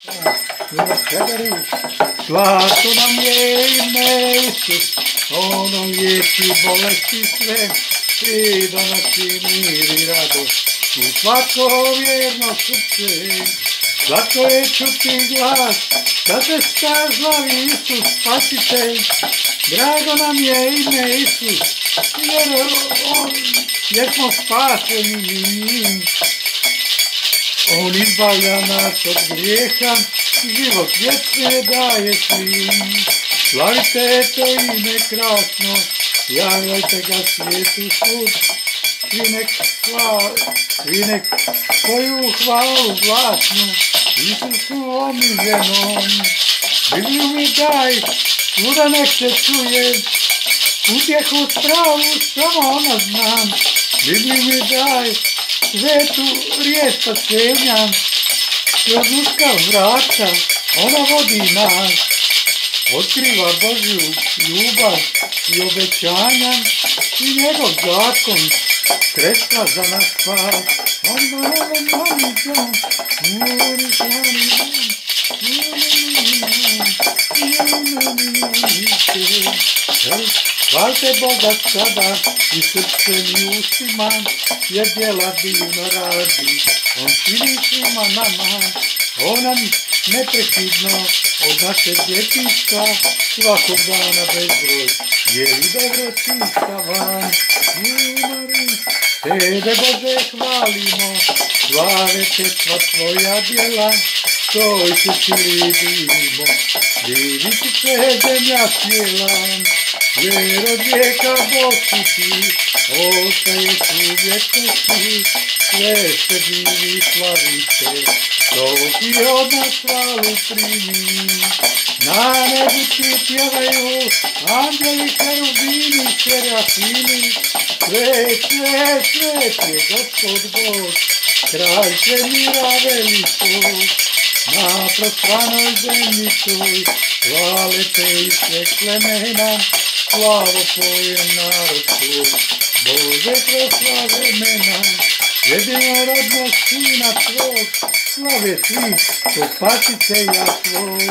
Slatko nam je ime Isus, ono liječi bolesti sve i donosi mir i radost u svako vjerno srce. Slatko je čuti glas kad se slavi Isus Spasitelj. Drago nam je ime Isus jer smo spašeni njim. On izbavlja nas od grijeha, život vječne daje svim. Slavite to ime krasno, javljajte ga svijetu svud. Svi nek svoju hvalu glasnu Isusu omiljenom. Bibliju mi daj, svuda nek se čuje, utjehu spravu samo ona znam. Bibliju mi daj, svetu riječ spasenja, kroz uska vrata ona vodi nas. Otkriva Božju ljubav i obećanja i njegov zakon, sredstva za nas spas. Hvalte Boga sada i srcem i ustima, jer djela divno radi. On čini svima nama, on nam neprekidno od našeg djetinjstva svakog dana bezbroj, jer i dobro čista van. Tebe Bože hvalimo, slave te sva tvoja djela, toj se sili divimo, diviti se zemlja cijela, jer od vijeka Bog si ti, ostaješ u vječnosti, sve se divi slavite, to ti od nas hvalu primi. Na nebu ti pjevaju anđeli, kerubini, serafini, svet, svet, svet je Gospod Bog, kralj svemira velikog. Na prostranoj zemlji toj, hvale te i sve plemena, slavo poje narod tvoj, Bože prosla vremena. Jedinorodnog Sina tvog, slave svi ko Spasitelja tvoj.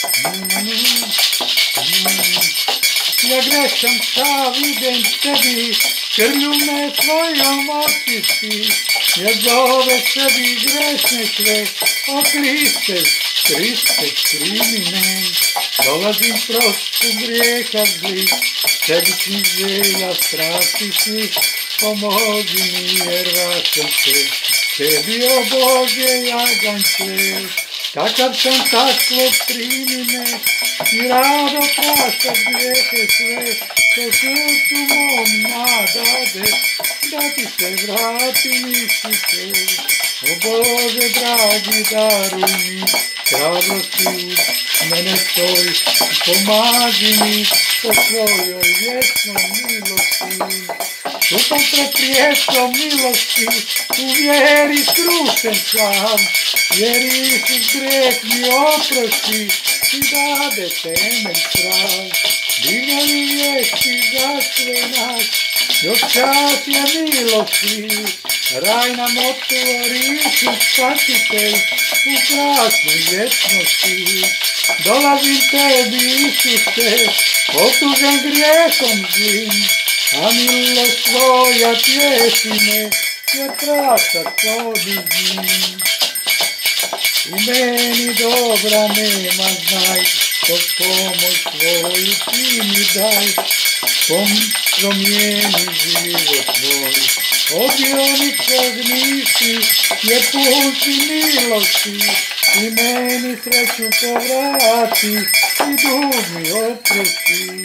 Ja grešan sav idem tebi, krvlju me svojom očisti, jer zove sebi grešne sve, o Kriste, Kriste, primi me. Dolazim prostu grijeha zlih, sebičnih želja, strasti svih, pomozi mi jer vraćam se, tebi o Bože jaganjče. Kakav sam takvo primi me i rado praštaš grijehe sve, što srcu mom nadade, da ti se vratim Isuse. O Bože dragi, daruj mi hrabrosti uz mene stoj, pomaži mi po svojoj vječnoj milosti. Stupam pred prijeslom milosti, u vjeri skrušen sam, jer Isus greh mi oprosti i dade temelj prav. Divljavi vijesti za sve nas, još čas je milosti, raj nam otvori Isus Spasitelj u krasnoj vječnosti. Dolazim tebi Isuse, otužen grijehom zlim, a milost tvoja tješi me, jer praštaš podignim. U meni dobra nema, znaj, to pomoć tvoju ti mi daj, promijeni život tvoj. Obionikog nisi, jer pun si milosti, i meni sreću povrati, i dug mi oprosti.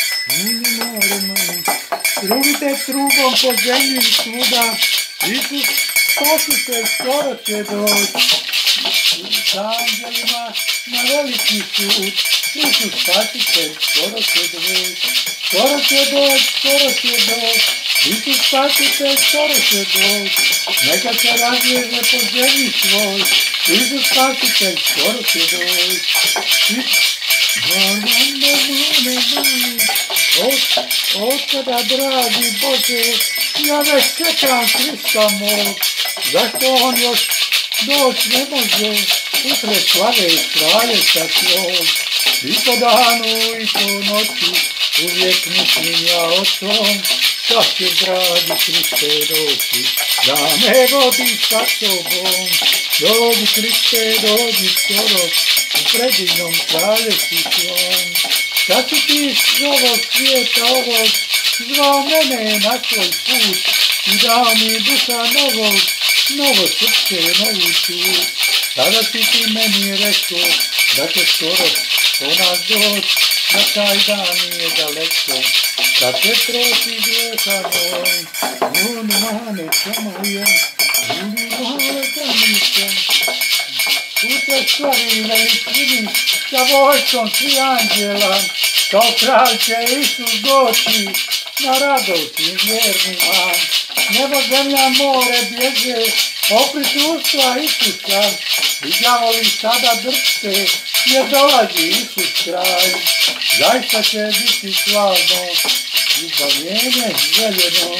Trubite trubom po zemlji svuda, Isus Spasitelj skoro će doći. S anđelima na veliki sud, Isus Spasitelj skoro će doći. Skoro će doći, skoro će doći, Isus Spasitelj skoro će doći. Neka se razliježe po zemlji svoj, Isus Spasitelj skoro će doći. Otkada, dragi Bože, ja već čekam Krista mog, zašto on još doći ne može, usred slave kraljeca svog, i po danu i po noći, uvijek mislim ja o tom, kad će dragi Kriste doći, da me vodiš sa sobom. Dođi Kriste, dođi skoro, u predivnom kraljevstvu svom. Kad si ti iz ovog svijeta ovog, zvao mene na svoj put, i dao mi duša novog, novo srce, novu čut. Tada si ti meni rekao, da će skoro po nas doć, da taj dan nije daleko, da će proći grijeha moj. Oni mane moja, oni male zamisle, tu te slavi veličini, sa vojskom svi anđela, kao kralj će Isus doći, na radost i vjernima. Nebo, zemlja, more bježe, oprisustva Isusa, i đavoli sada drhte, jer dolazi Isus kralj. Zaista će biti slavno, izbavljenje željeno.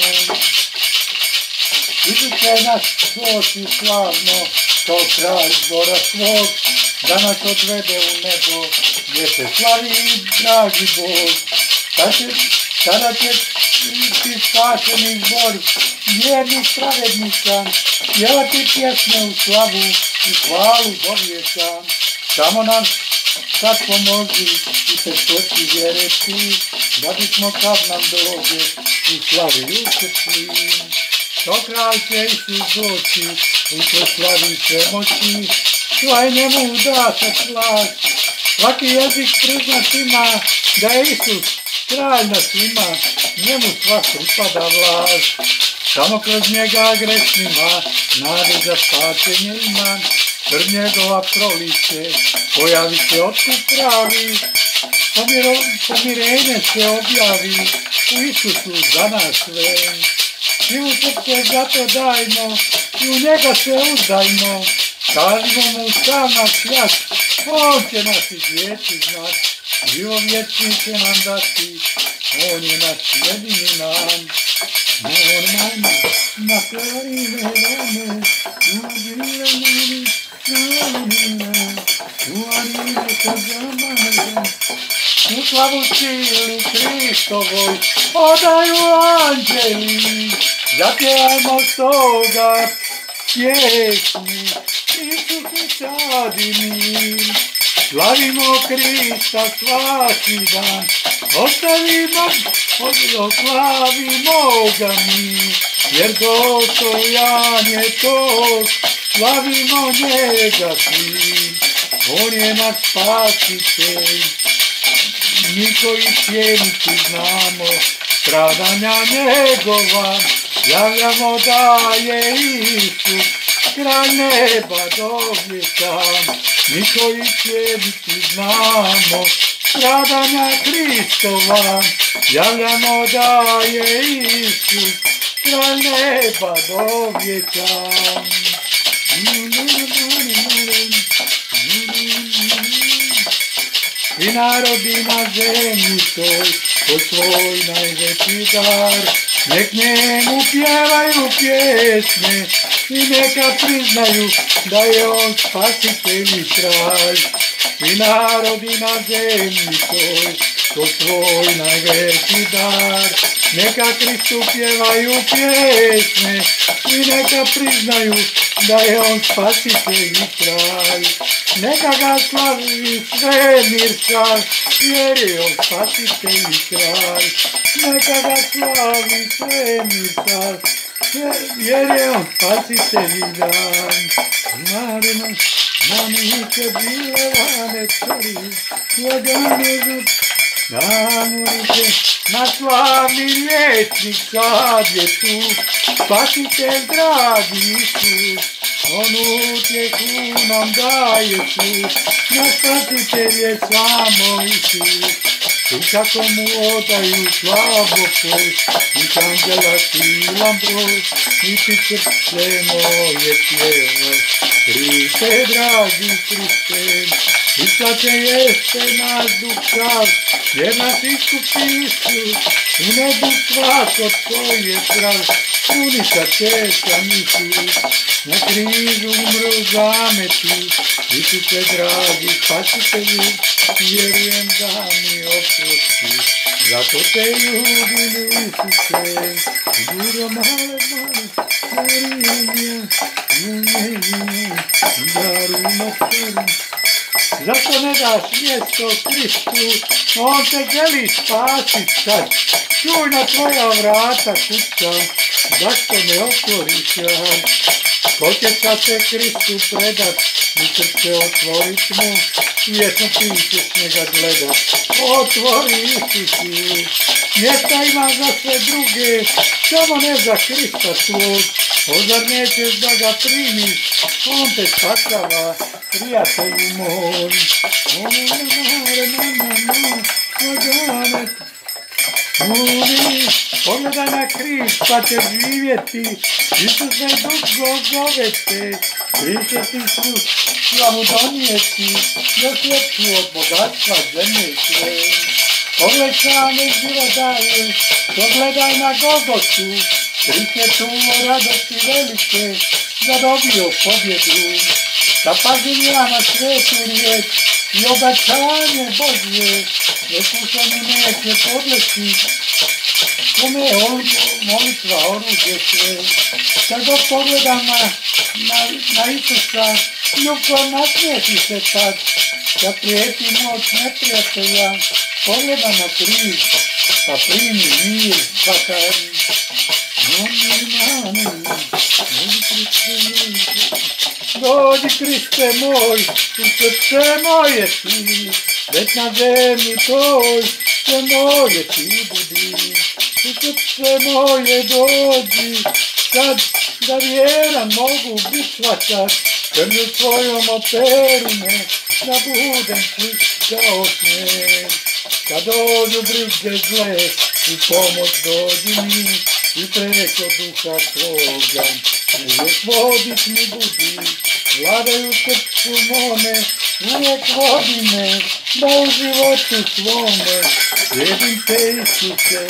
Isus će nas doći slavno, kao kralj zbora svog, da nas odvede u nebo, gdje se slavi dragi Bog. Tada će biti spašeni zbor vjernih pravednika, pjevati pjesme u slavu i hvalu do vijeka. Samo nam sad pomozi i te stoci vjere ti, da bismo kad nam dođe u slavi učešli. Kao kralj će Isus doći, u toj slavi sve moći, svaj njemu da se slas. Svaki jezik priznat ima da je Isus kralj nad svima, njemu sva pripada vlast. Samo kroz njega grešnima nade za spasenje ima, krv njegova proliče, pojavi se otkup pravi, pomirenje se objavi u Isusu za nas sve. Silu srce zato dajmo i u njega se uzdajmo, kažimo mu sam naš svijat, on će nas izliječi znat, život vječni će nam dati, on je naš jedini nam. Normalno, na klarine rame, u slavu sili Hristovoj odaju anđeli, zapjevajmo stoga pjesmi, Isus sadi mir. Slavimo Krista svaki dan, oslavimo ga mi, jer dostojan je to, slavimo njega svi. On je naš spasitelj, mi koji cijeniti znamo, stradanja njegova, javljamo da je Isus, kralj neba do vijeka. Mi koji cijeniti znamo, stradanja Hristova, javljamo da je Isus, kralj neba do vijeka. Svi narodi na zemlji toj, po svoj najveći dar, nek njemu pjevaju pjesme i neka priznaju da je on spasitelj i kralj. Svi narodi na zemlji toj, po svoj najveći dar, neka Kristu pjevaju pjesme i neka priznaju da je on spasitelj i kralj. Neka ga slavi svemir sav, jer je on spasitelj i kralj. Neka ga slavi svemir sav, jer je on spasitelj i kralj. Marino, namiće bilevane cari, lagane zub, namuriće, naš slavni liječnik sad je tu, spasitelj dragi Isus, on utjehu nam daje sud, naš spasitelj je samo Isus. Tu kako mu odaju slavu poj, i anđela silan broj, i ti srce moje pjevaj, Kriste, dragi Kriste, Isplaće jeste naš dušav, jer nas iskupi Isus, u nebu svako tko je zdrav, punica teška Isus, na križu umru zameti, Isuse dragi spasitelju, vjerujem da mi oprosti, zato te ljubim Isuse, Guro male, Marija, darujmo tebi. Zašto ne daš mjesto Kristu, on te želi spasit sad, čuj na tvoja vrata kuća, zašto ne otvoriš rad? Ko će sad se Kristu predat, mi srce otvorit mu, vječno ti ćeš njega gledat, otvori Isusu, mjesta ima za sve druge, samo ne za Krista svog, ozar nećeš da ga primiš, on te spasava, prijatelju moj. Pogledaj na križ pa ćeš živjeti, Isus me dugo zove te, Hristos Isus slavu donijeti, još ljepšu od bogatstva zemlje sve. Pogledaj život daje, pogledaj na Golgotu, Hrist je tu radosti velike, zadobio pobjedu. Zapazim ja na svetu riječ i obećanje Božje, neslušanu neće podleći, kome je molitva oružje sve. Kad god pogledam na Isusa, ljubko nasmiješi se tad, kad prijeti moć neprijatelja, pogledam na križ, pa primi mir svakari. Dođi Kriste moj, u srce moje ti, već na zemlji toj, sve moje ti budi. U srce moje dođi, sad da vjeran mogu bit svačat, krvlju svojom operu me, da budem čist kao snijeg. Kad dođu brige zle, u pomoć dođi mi, i preko duha svoga, uvijek vodit mi budi, vladaj u srcu mome, uvijek vodi me, da u životu svome, slijedim te Isuse.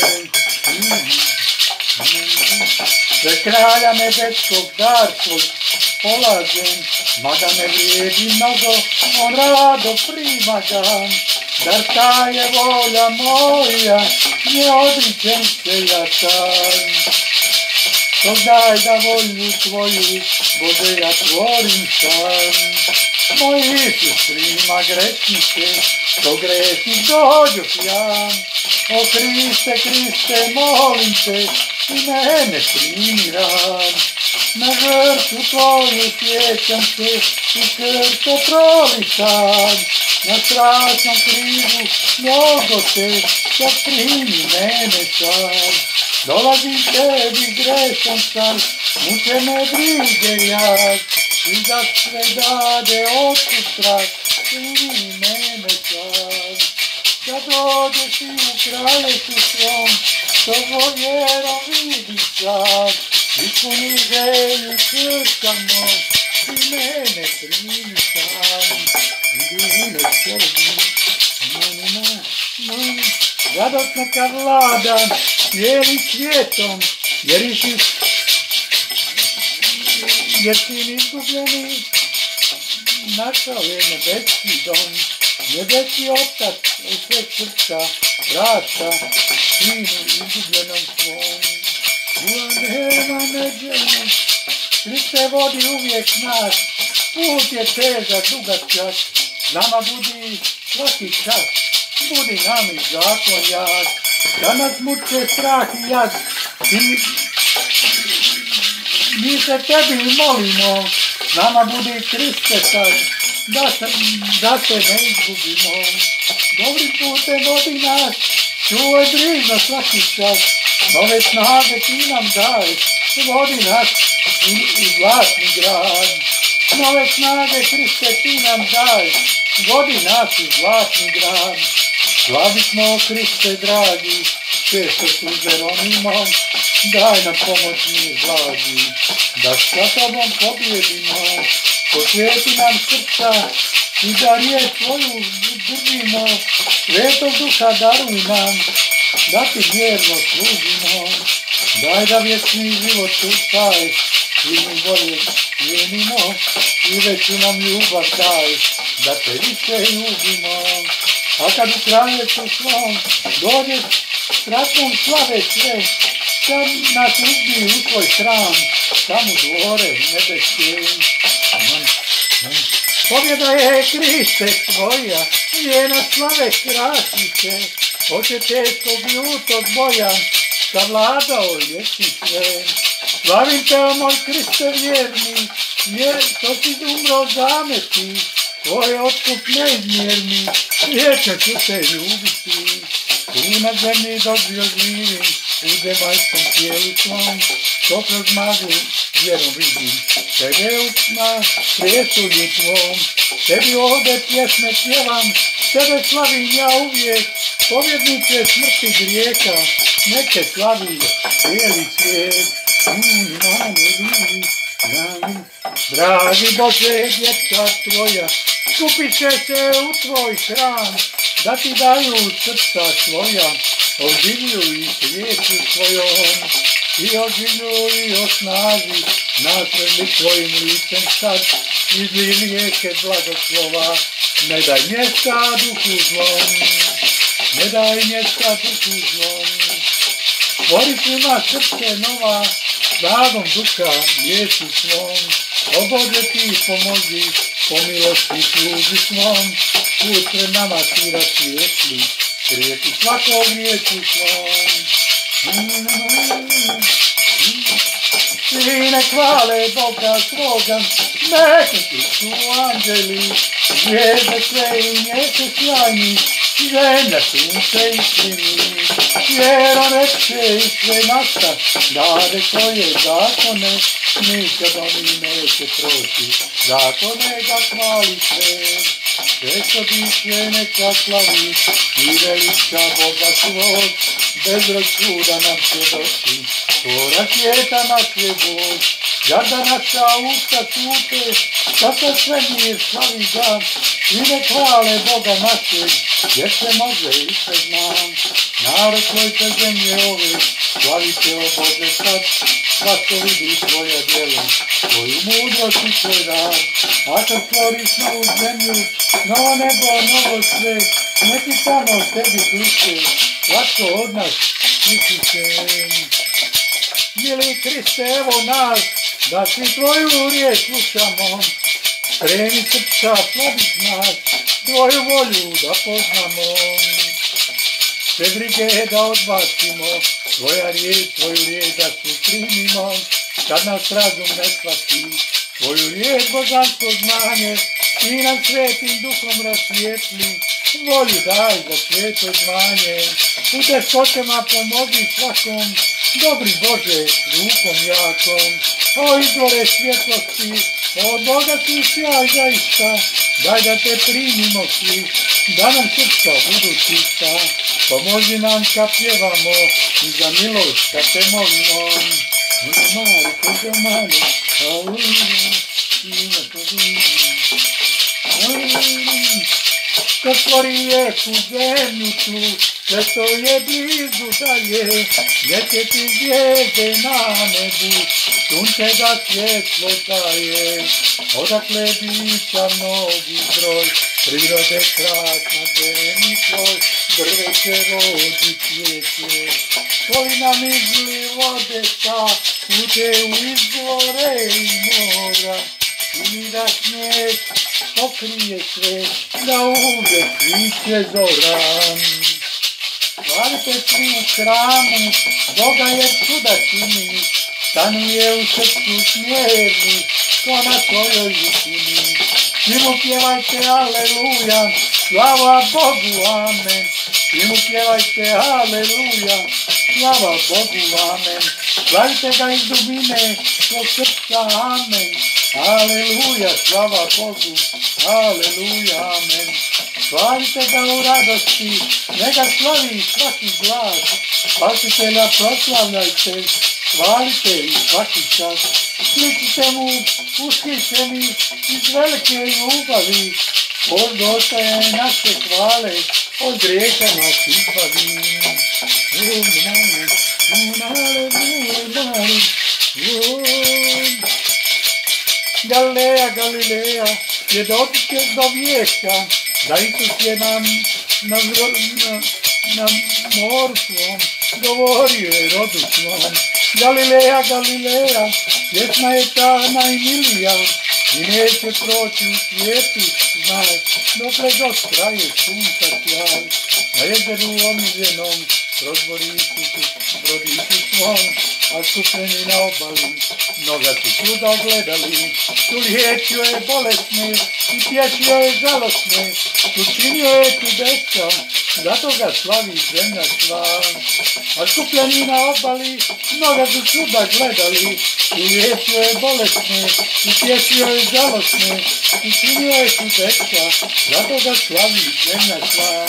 Sve kralja nebeskog dar svoj polažem, mada ne vrijedi mnogo, on rado prima ga, dar ta je volja moja, ne odričem se ja sam. To daj da volju tvoju, Bože, ja tvorim sam. Moj Isus prima grešnike, do grešnih dođoh ja. O Kriste, Kriste, molim te, i mene primi rad. Na žrtvu tvoju sjećam se, i krsto proli sad. Na strašnom križu Golgote, sad primi mene sad. Dolazim tebi grešan sad, muče me brige jad, i za sve dade Otcu strah, primi mene sad. Kad dođeš i u kraljestvu svom, to tvoj vjerom vidiš sad, ispuni želju srca moj, i mene primi sad. Idine srbi, radost neka vlada cijelim svijetom, jer si izgubljeni, našao je nebeski dom, nebeski Otac u sve srca prašta Sinu izgubljenom svom. Ula nema neđenom, Kriste vodi uvijek nas, put je težak, dugačak, nama budi svaki čas, budi nam i zakon jak, da nas muče strah i jad, mi se tebi molimo, nama budi Kriste sad, da se ne izgubimo. Dobri putem vodi nas, čuvaj brižno svaki čas, nove snage ti nam daj, vodi nas u zlatni grad. Nove snage Kriste ti nam daj, vodi nas u zlatni grad. Slavitmo Kriste dragi, često suze ronimo, daj nam pomoć mi blagi, da sa tobom pobjedimo, posvijeti nam srca, i da riječ tvoju držimo, Svetog Duha daruj nam, da ti vjerno služimo. Daj da vječni život taj, svim bolje cijenimo, i veću nam ljubav daj, da te više ljubimo. A kad u kraljecu svom dođeš s ratnom slave sve, kad nas uzbi u tvoj hram, tamo dvore nebeske. Pobjeda je Kriste tvoja, njena slave krasice, oče teškog ljutog boja, savladao je si sve. Slavim te, o moj Kriste vjerni, jer što si umro zameti, tvoj otkup neizmjerni, vječno ću te ljubiti. Tu na zemlji dok bio živim, u zemaljskom tijelu svom, što kroz maglu vjerom vidim, tebe na prijesulju tvom. Tebi ovdje pjesme pjevam, tebe slavim ja uvijek, pobjednice smrti grijeha, neke slavi cijeli svijet. Dragi Bože, djeca tvoja, skupit će se u tvoj hram, da ti daju srca svoja, oživljuj ih riječi svojom, i oživljuj i osnaži, nasrli tvojim licem sad, izli rijeke blagoslova, ne daj mjesta duhu zlom, ne daj mjesta duhu zlom. Stvori svima srce nova, snagom duha Jesu svom, o Bože ti pomozi, po milosti služi svom, put pred nama ti rasvijetli, prijeti svakog riječi svom. Svi nek hvale Boga svoga, neka su anđeli, zvijezde sve i neke sjajni, zemlja sunce iskreni. Vjero reče i sve nasta, dade koje zakone, nikad oni neće proći, zakone da hvali sve. Sve što biće neka slavi i veliča Boga svog, bezbroj čuda nam će doći, tvora svijeta naš je Bog. Garda naša usta čute, da se svemir slavi ga, i nek hvale Boga našeg, jer se može i se zna. Narod tvoj te zemlje ove, slavi te, o Bože sad, svako vidi tvoje djelo, tvoju mudrost i tvoj rad. A kad stvoriš novu zemlju, novo nebo, novo sve, neki tamo tebi kliče, svatko od nas kliče. Mili Kriste, evo nas, da svi tvoju riječ slušamo, kreni srca slabih nas, tvoju volju da poznamo. Sve brige da odbacimo, tvoju riječ da se primimo, kad nas razum ne shvati, tvoju riječ božansko znanje, i nam svetim duhom rasvijetli, volju daj za sveto zvanje. U teškoćama pomozi svakom, dobri Bože, rukom jakom. O izvore svjetlosti, od Boga ti sjaj zaista, daj da te primimo svi, da nam srca budu čista. Pomozi nam kad pjevamo i za milost kad te molimo. Kad stvori lijepu zemlju tu, sve što je blizu dalje, neke ti zvijezde na nebu, sunce da svjetlo daje. Odakle bića mnogi broj, prirode krasna zemlji tvoj, drveće rodi cvijeće. Tvoj nam izli vode ta, ude u izvore i mora, i da snijeg pokrije sve, da uvijek sviće zora. Hvalite svi u hramu, Boga je čuda čini, stanuje u srcu smjerni, ko na svojoj visini. Svi mu pjevajte aleluja, slava Bogu, amen. Svi mu pjevajte aleluja, slava Bogu, amen. Slavite ga iz dubine svog srca, amen. Aleluja, slava Bogu, aleluja, amen. Slavite ga u radosti, neka slavi svaki glas, Spasitelja proslavljajte, hvalite i svaki čas. Sličite mu ushićeni iz velike ljubavi, od ostaje naše hvale, od grijeha nas izbavi. Galileja, Galileja, svjedočite do vijeka, da Isus je nam na moru svom govorio je rodu svom. Galileja, Galileja, pjesma je ta najmilija i neće proći u svijetu, znaj, dokle god traje sunca sjaj. Na jezeru omiljenom prozbori brodiću svom, a skupljeni na obali, mnoga su čuda gledali. Tu liječio je bolesne i pješio je žalosne, učinio je čudesa, zato ga slavi zemlja sva. A skupljeni na obali, mnoga su čuda gledali. Tu liječio je bolesne i pješio je žalosne, učinio je čudesa, zato ga slavi zemlja sva.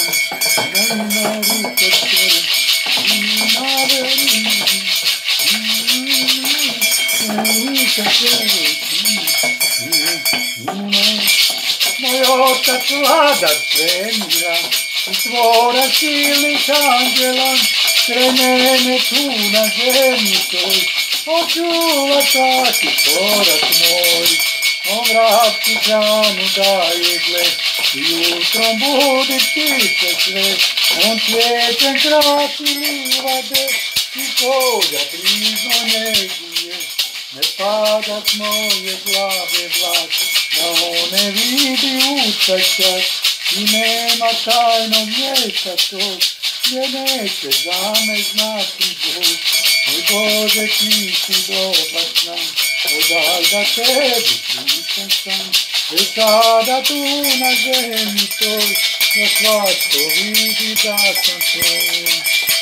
Moj otac vladar svemira, stvora silnih anđela, kraj mene tu na zemlji toj, očuva taki porat moj. On vrapcu hranu daje, gle, i jutrom budi ptice sve, on cvijećem krasi livade i polja brižno njeguje. Ne pada s moje glave vlak, da on ne vidi utečak i nema tajnog mjesta tog, gdje neće za me znati Bog. Moj Bože, ti si dobar nam, odaj da tebi sličan sam, jer sada tu na zemlji toj, da svatko vidi da sam tvoj.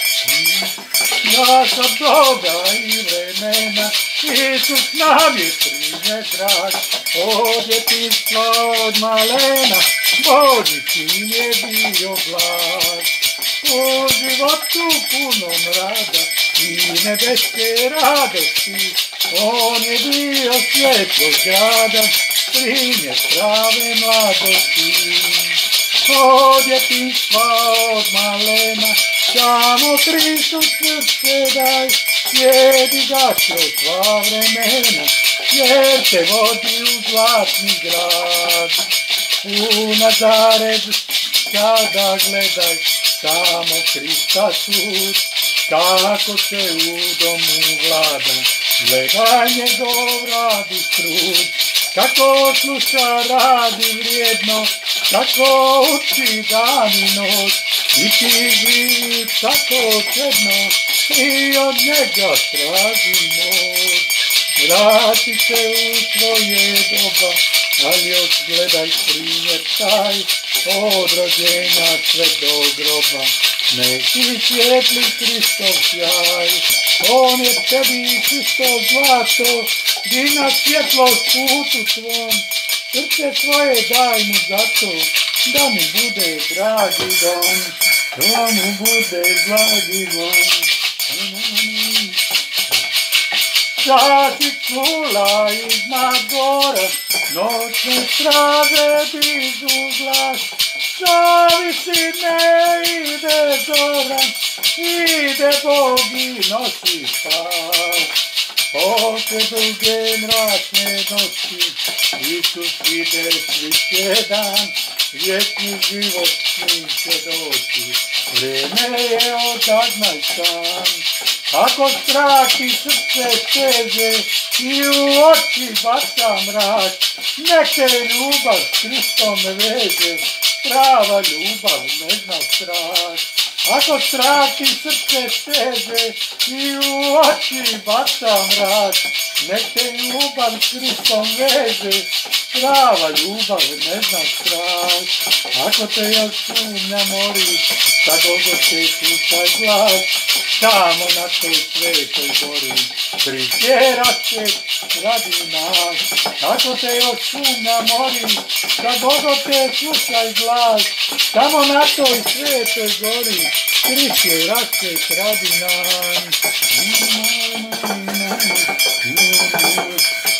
Ja sam doga i vremena, Isus nam je primjer drag, odvjetništvo od malena, Božji sin je bio blag. U životu punom rada i nebeske radosti, on je bio svjetlo grada, primjer prave mladosti. Odvjetništva od malena, samo Hristos srce daj, slijedi ga kroz sva vremena, jer te vodi u zlatni grad. U Nazaret kada gledaj, samo Hrista sud, kako se u domu vlada, gledaj njegov radi trud, kako sluša radi vrijedno, kako uči dan i noć, i ti živi tako čedno, i od njega traži moć. Vrati se u svoje doba, ali još gledaj primjer taj, od rođenja sve do groba. Neki svijetli Hristov sjaj, on je tebi čisto zlato, dina svjetlost putu tvom, srce svoje daj mu zato, da mi bude dragi dom, da mu bude dragi dom. Sad si čula iznad gora, noćne straže dižu glas, zavisi ne ide zoran, ide Bog i nosi spas. Posle duge mračne noći, Isus ide sviće dan, vječni život s njim će doći, vreme je odagnaj sam. Ako strah i srce steže i u oči baca mrak, nek te ljubav s Hristom veže, prava ljubav ne zna strah. Ako strah i srce steže i u oči baca mrak, nek te ljubav s Hristom veže, prava ljubav ne zna strah. Ako te još sumnja mori, sa Golgote slušaj glas, tamo na toj svetoj gori, Hrist je raspet radi nas. Ako te još sumnja mori, sa Golgote slušaj glas, tamo na toj svetoj gori, Hrist je raspet radi nas.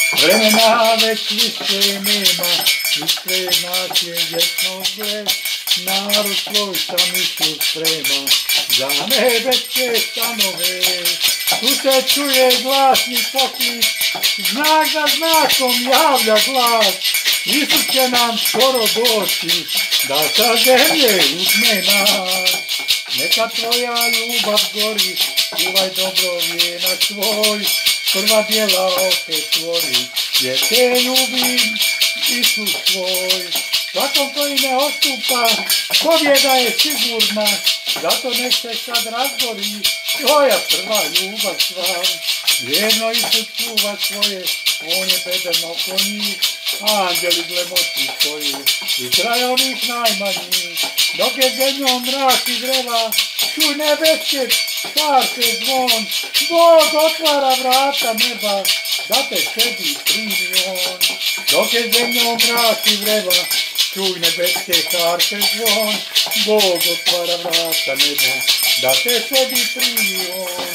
Vremena već više nema, ispred nas je vječno gled, narod svoj sam Isus sprema, za nebeske stanove. Tu se čuje glasni poklic, znak za znakom javlja glas, Isus će nam skoro doći, da sa zemlje uzme nas. Neka tvoja ljubav gori, čuvaj dobro vijenac svoj, prva djela opet tvori, jer te ljubim Isus svoj. Svakom koji ne odstupa, pobjeda je sigurna, zato nek se sad razgori tvoja prva ljubav sva. Vjerno Isus čuva svoje, on je bedeno konji, anđeli gle moći svoje, i kraj onih najmanjih. Dok je zemljom mrak i greva, čuj nebeske carske zvon, Bog otvara vrata neba, da te sebi primi on. Dok je zemljom mrak i vreva, čuj nebeske carske zvon, Bog otvara vrata neba, da te sebi primi on.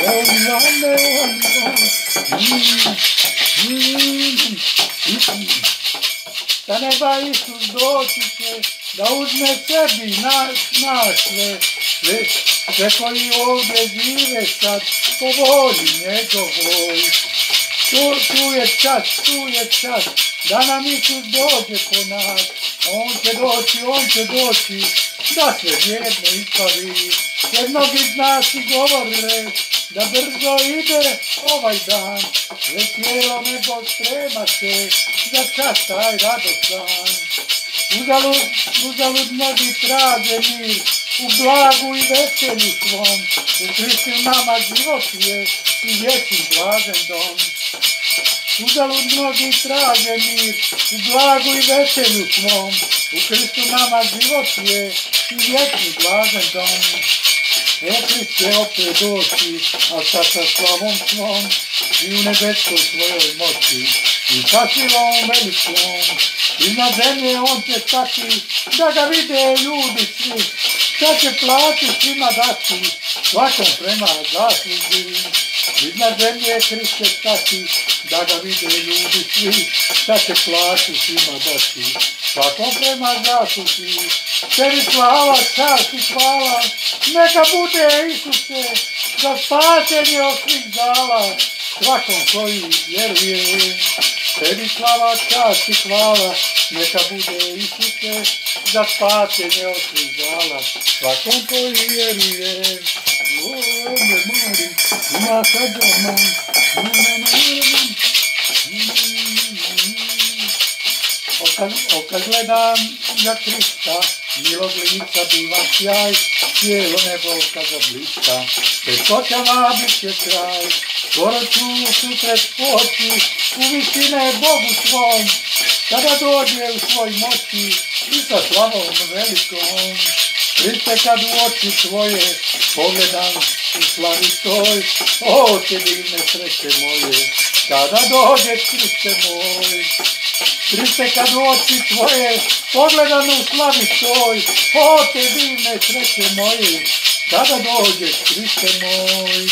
Sa neba Isus doći će, da uzme sebi naš sve koji ovdje žive sad, po volji njegovoj. Tu je čas, da nam Isus dođe po nas, on će doći, da sve vjerno ispravi. Jer mnogi z nas i govore, da brzo ide ovaj dan, već cijelo nebo sprema se, za čas taj radostan. Uzalud mnogi traže mir, u blagu i veselju svom, u Kristu nama život je i vječni blažen dom. Uzalud mnogi traže mir, u blagu i veselju svom, u Kristu nama život je i vječni blažen dom. Krist će opet doći, a sad sa slavom svom, i u nebeskoj svojoj moći, i sa silom velikom. Iznad zemlje on će stati, da ga vide ljudi svi, sad će plaću svima dati, svakom prema zasluzi. Iznad zemlje Krist će stati, da ga vide ljudi svi, sad će plaću svima dati, svakom prema zasluzi. Tebi slava, čast i hvala, neka bude Isuse, za spasenje od svih zala, svakom koji vjeruje. Tebi slava, čast i hvala, neka bude Isuse, za spasenje od svih zala, svakom koji vjeruje. Oka gledam na Krista, milog lica divan sjaj, cijelo nebo kada bliska, teškoćama bit će kraj. Skoro ću susret poći, u visine Bogu svom, kada dođe u svoj moći i sa slavom velikom. Kriste, kad u oči tvoje pogledam u slavi toj, o te divne sreće moje, kada dođeš Kriste moj. Kriste, kad u oči tvoje pogledam u slavi toj, o te divne sreće moje, kada dođeš Kriste moj.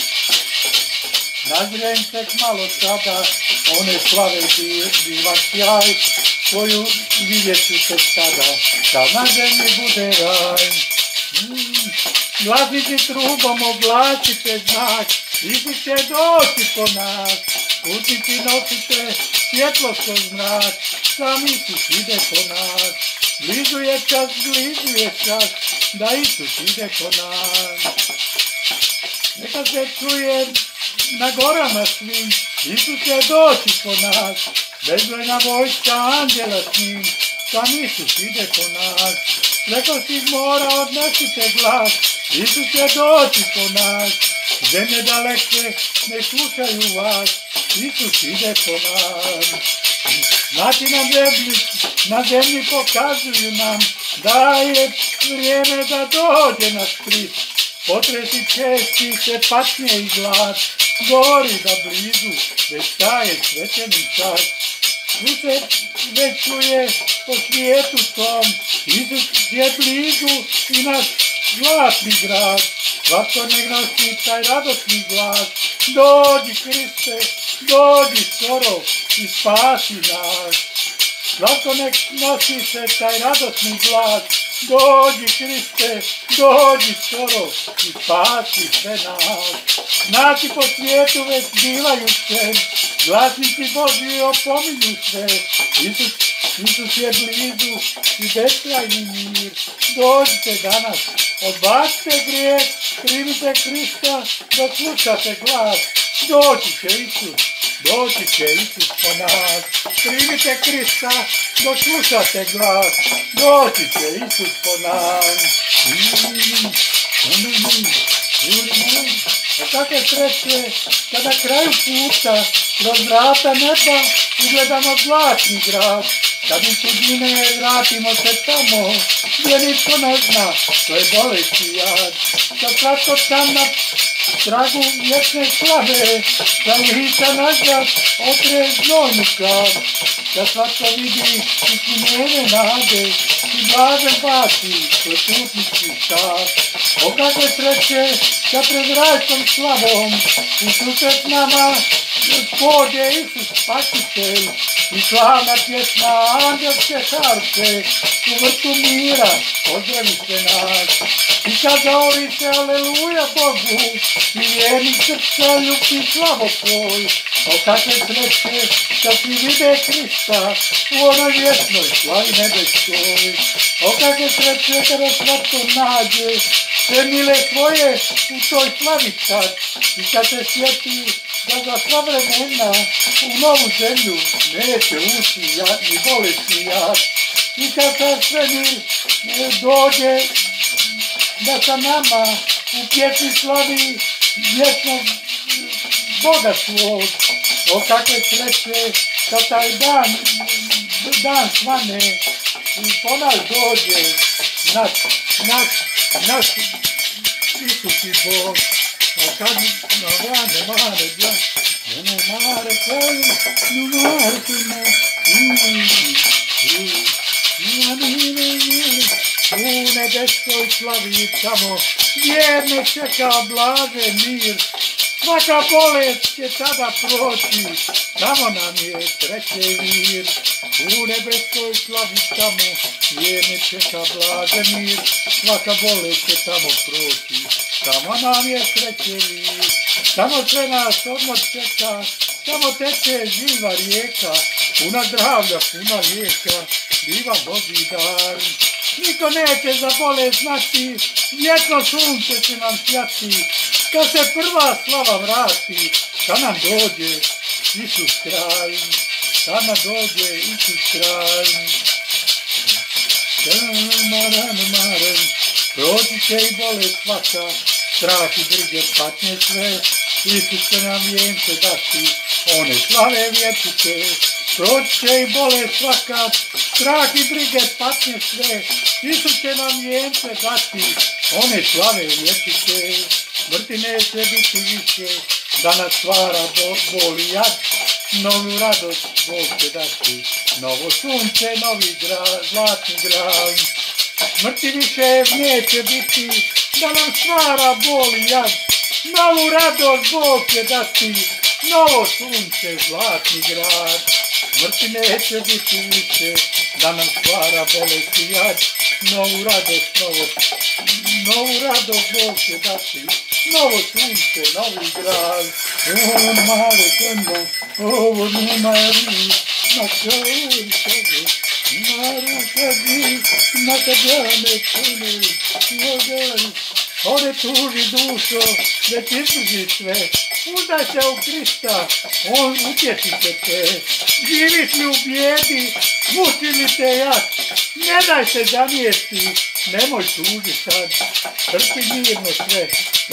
Nazrem tek malo sada, one slave divan sjaj, svoju vidjet ću tek sada, kad na zemlji bude raj. Glasiti trubom, oglasite znak, Isus će doći po nas, putnici nosite svjetlo kroz mrak, sam Isus ide po nas. Blizu je čas, da Isus ide po nas. Neka se čuje na gorama svim, Isus će doći po nas, bezbrojna vojska anđela s njim, sam Isus ide po nas. Preko svih mora odnesite glas, Isus će doći po nas, zemlje daleke ne slušaju vas, Isus ide po nas. Znaci na zemlji pokazuju nam, da je vrijeme da dođe naš Krist. Potresi česti se patnje i glad, gori da blizu, već staje svećeni čas. Tu se već čuje po svijetu tom, Isus je blizu i naš zlatni grad. Svatko nek nosi taj radosni glas, dođi Kriste, dođi skoro i spasi nas. Svako nek nosi se taj radosni glas, dođi Hriste, dođi skoro i spasi sve nas. Znaci po svijetu već bivaju se, glasnici Božji opominju sve. Isus je blizu i beskrajni mir. Dođite danas, odbacite grijeh, primite Krista, dok slušate glas. Doći će Isus po nas. Primite Krista, dok slušate glas. Doći će Isus po nas. A kakve sreće, kada na kraju puta, kroz vrata neba, ugledamo zlatni grad. Kad iz sudbine vratimo se tamo, gdje nitko ne zna, to je bolest i jad. Kad slatko tam na tragu vječne slave, za lica nazad otre znojnu kav. Kad slatko vidi ispunjene nade, i blažen baci svoj putnički stav. O kakve sreće, kad pred rajskom slavom, u susret nama, pođe Isus Spasitelj, i slavna pjesma anđelske harfe, u vrtu mira pozdravite nas. I kad govori se aleluja Bogu, i vjerni srca ljubi slavopoj. O kakve sreće, kad svi vide Krista, u onoj vječnoj slavi nebeskoj. O kakve sreće, kada svatko nađe sve mile svoje u toj slavi tad. I kad se sjeti da za sva vremena u novu zemlju neće ući ni bolesti jad. I kad se svemir dođe da sa nama u pjesmi slavi vječnog Boga svog. O kakve sreće kad taj dan svane i po nas dođe naš Isus i Bog. A kad u nebeskoj slavi tamo vjerne čeka blažen mir. Svaka bolest će tada proći, tamo nam je sreće i mir. U nebeskoj slavi tamo vjerne čeka blažen mir. Svaka bolest će tamo proći, tamo nam je sreće i mir. Tamo sve nas odmor čeka, tamo teče živa rijeka, puna zdravlja, puna lijeka, divan Božji dar. Niko neće za bolest znati, vječno sunce će nam sjati, kad se prva slava vrati, kad nam dođe Isus kraj, kad nam dođe Isus kraj. Proći će i bolest svaka, strah i brige patnje sve, Isus će nam vijence dati, one slave vječite. Proći će i bolest svaka, strah i brige patnje sve, Isus će nam vijence dati, one slave vječite. Smrti neće biti više, da nas stvara bol i jad, novu radost Bog će dati, novo sunce, novi grad, zlatni grad. Smrti više neće biti, da nam stvara bol i jad, novu radost Bog će dati, novo sunce, zlatni grad. Smrti neće biti više, da nam stvara bolest i jad, novu radost Bog će dati, novo sunce, novi grad. O mare temno, ovo numari, na čovjek sebi, maru sebi, na kadjane pune, jogari. Ode tuži dušo, da ti izguži sve, uzdaj se u Krista, on utješi će te. Živiš li u bijedi, muči li te jad, ne daj se zanijesti, nemoj tuži sad. Trpi mirno sve,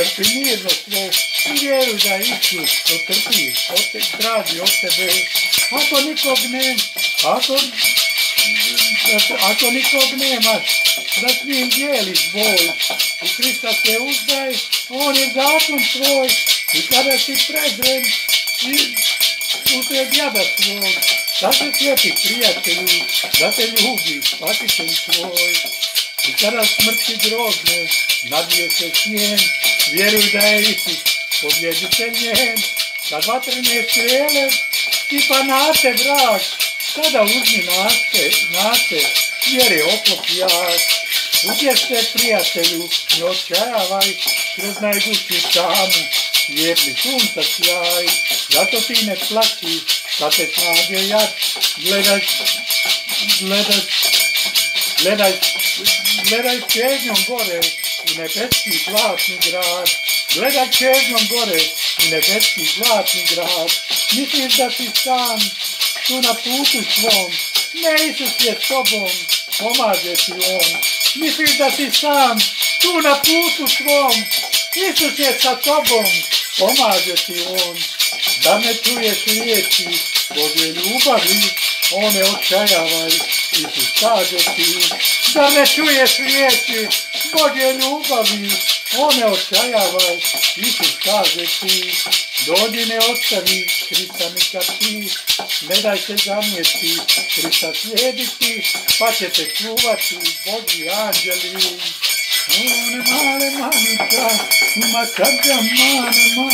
i vjeruj da Isus to trpi, traži od tebe. Ako nikog nemaš, da s njim dijeliš bol, u Krista se uzdaj, on je zakon tvoj, i kada si prezren, usred jada svog, da se sjeti prijatelju, da te ljubi, spasitelj tvoj. I kada smrti grožne, nadvije se sjen, vjeruj da je Isus pobjeditelj njen, kad vatrene strele tipa nate vrag, sada uzmi nate, jer je oklop jak. Utješte, prijatelju, ne odčajavaj, kroz najgušću tamu, svijetli sunca sjaj, zato ti ne plaći, kad te snađe jad, gledaj čežnjom gore u nebeski zlatni grad, gledaj čežnjom gore u nebeski zlatni grad, misliš da si sam tu na putu svom, ne, Isus je s tobom, pomaže ti on. Misliš da si sam tu na putu svom, Isus je sa tobom, pomaže ti on. Da me čuješ riječi Božje ljubavi, o ne odčajavaj, Isus kaže ti. Da me čuješ riječi Božje ljubavi, o ne odčajavaj, Isus kaže ti. Dođi, ne ostavi Krista nikad ti, ne daj se zamijeti, Krista slijediti, pa će te čuvati Božji anđeli. One male manica, uma kada mane ma,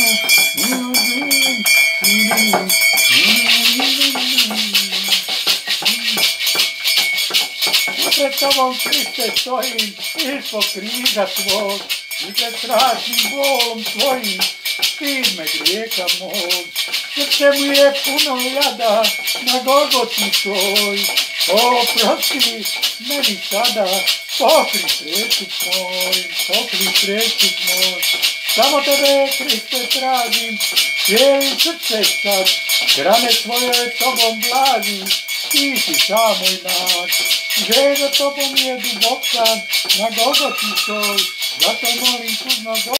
pred tobom, Kriste, stojim, ispod križa tvog, i pred strašnim bolom tvojim, stid me grijeha mog. Srce mu je puno jada na Golgoti tvoj, oprosti meni sada, pokri prestup moj. Samo tebe, Kriste, tražim, cijelim srce sad, rane svoje tobom blazim, ti si sam moj nad. Želja tobom je duboka na Golgoti tvoj, zato molim tužno